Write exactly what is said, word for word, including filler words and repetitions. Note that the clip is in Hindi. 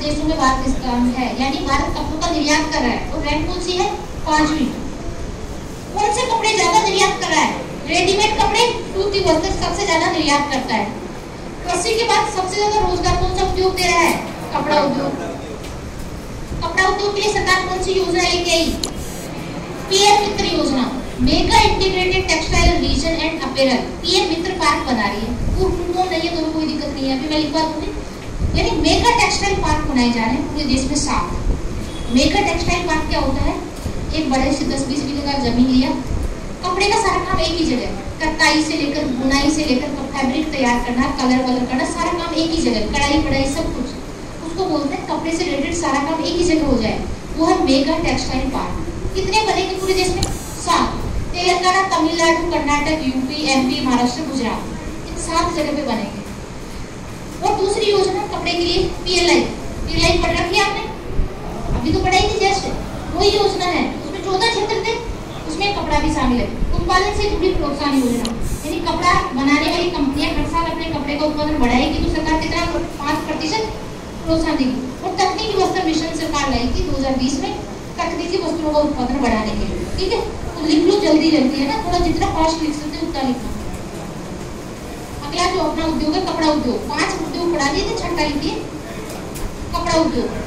देशों में भारत इसका है, यानी भारत कपड़ों का निर्यात कर रहा है। और रैंक कौन सी है? पांचवी। कौन से कपड़े ज्यादा निर्यात कर रहा है? रेडीमेड कपड़े, सूती वस्त्र सबसे ज्यादा निर्यात करता है। कृषि के बाद सबसे ज्यादा रोजगार कौन सा उद्योग दे रहा है? कपड़ा उद्योग। कपड़ा उद्योग के लिए सरकार कौन सी योजना लेके आई? पीएम मित्र योजना, mega integrated textile region and apparel. PM Mitra park बना रही है, वो नहीं है तो कोई दिक्कत नहीं है, अभी मैं लिखवा दूंगी। यानी मेगा टेक्सटाइल पार्क बनाए जा रहे हैं पूरे देश में सात। मेगा टेक्सटाइल पार्क क्या होता है? एक बड़े से दस बीस बीघे का जमीन लिया, कपड़े का सारा काम एक ही जगह, कताई से लेकर बुनाई से लेकर फैब्रिक तैयार करना, कलर वलर करना, सारा काम एक ही जगह, कढ़ाई पढ़ाई सब कुछ, उसको बोलते हैं कपड़े से रिलेटेड सारा काम एक ही जगह हो जाए, वो है मेगा टेक्सटाइल पार्क। कितने बनेंगे पूरे देश में? सात। तेलंगाना, तमिलनाडु, कर्नाटक, यूपी, एमपी, महाराष्ट्र, गुजरात, इन सात जगह पे बनेंगे। और दूसरी योजना कपड़े के लिए पीएलआई, पीएलआई पढ़ रखी है आपने? अभी तो पढ़ाई थी जस्ट, वही योजना है। उसमें चौदह क्षेत्र थे, उसमें कपड़ा भी शामिल है। उत्पादन से जुड़ी प्रोत्साहन योजना, यानी कपड़ा बनाने वाली कंपनियां हर साल अपने कपड़े का उत्पादन बढ़ाएगी तो सरकार कितना? पाँच प्रतिशत प्रोत्साहन देगी। और तकनीकी वस्त्र मिशन सरकार लाई थी दो हजार बीस में तकनीकी वस्त्रों का उत्पादन बढ़ाने के लिए। ठीक है, तो लिख लो जल्दी जल्दी, है ना, थोड़ा जितना फास्ट लिख सकते उतना लिखना। अगला जो अपना उद्योग है कपड़ा उद्योग, पांच उद्योग पढ़ा दिए थे, छठा लिखिए कपड़ा उद्योग।